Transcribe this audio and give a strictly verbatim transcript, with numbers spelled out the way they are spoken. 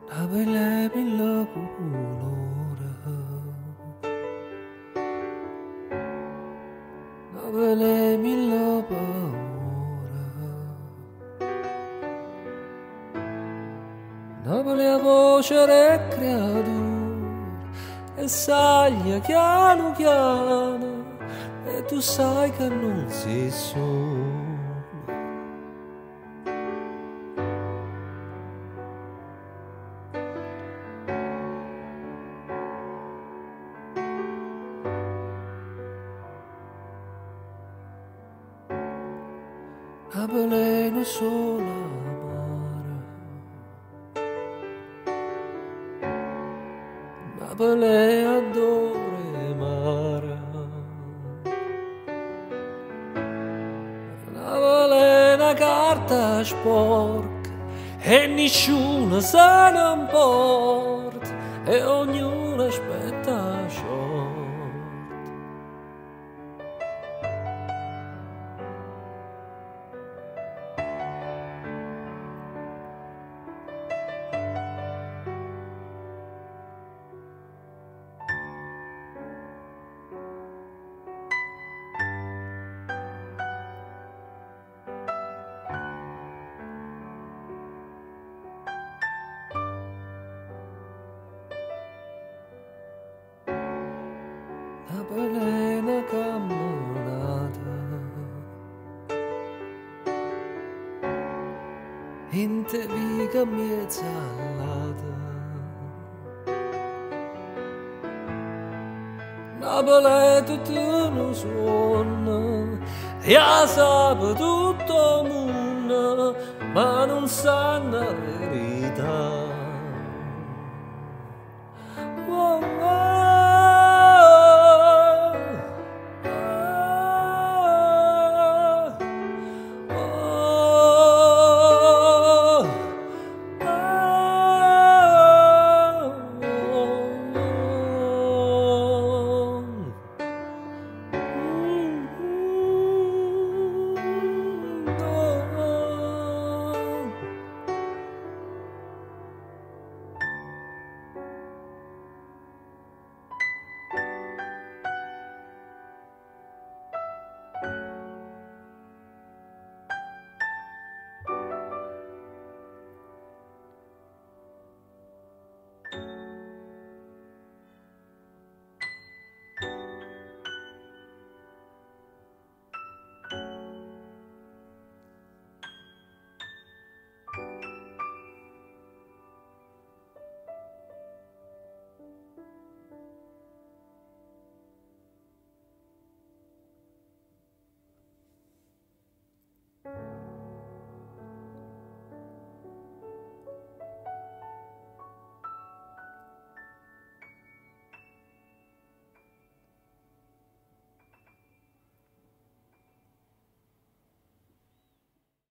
La pelle mille colore, la pelle mille paure, la pelle a voce re creatura, e sai chiano chiano, e tu sai che non sei solo. La veleno sola amara, la velea dove mara, la velena carta sporca e nessuno se ne importa e ognuno aspetta short. La balena camminata in te viga miezzalata, la balena tutto non suona e a sape tutto il mondo ma non sanno la verità.